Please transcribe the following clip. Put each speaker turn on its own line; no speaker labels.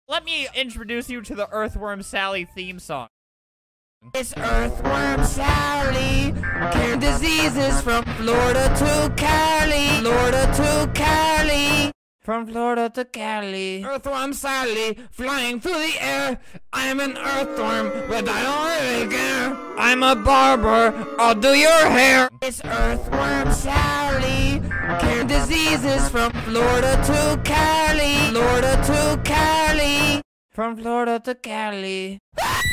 Let me introduce you to the Earthworm Sally theme song.
It's Earthworm Sally, curing diseases from Florida to Cali, Florida to Cali. From Florida to Cali. Earthworm Sally, flying through the air. I'm an earthworm, but I don't really care. I'm a barber, I'll do your hair. It's Earthworm Sally, curing diseases from Florida to Cali, Florida to Cali. From Florida to Cali.